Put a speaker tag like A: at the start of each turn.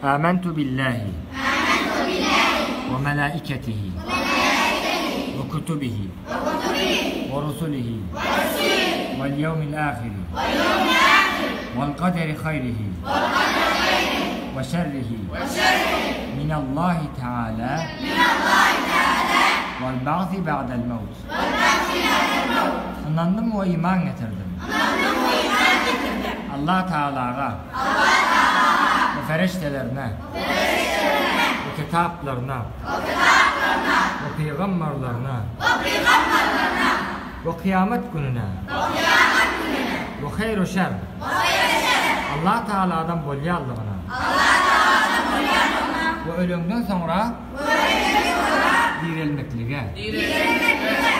A: آمنت بالله وملائكته وكتبه ورسله واليوم الآخر والقدر خيره وشره من الله تعالى والبعث بعد الموت. İnandım ve iman getirdim. Allah Teala'ya ve feriştelerine ve kitaplarına ve peygamberlerine ve kıyamet gününe ve hayr-ı şer Allah Teala'dan bolyallığına ve ölümden sonra dirilmekliğe